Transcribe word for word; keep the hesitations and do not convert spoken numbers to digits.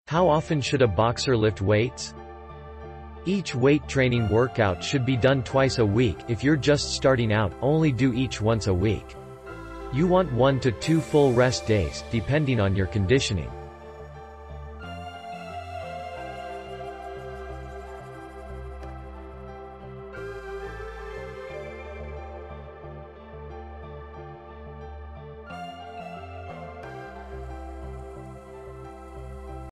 How often should a boxer lift weights? Each weight training workout should be done twice a week. If you're just starting out, only do each once a week. You want one to two full rest days, depending on your conditioning.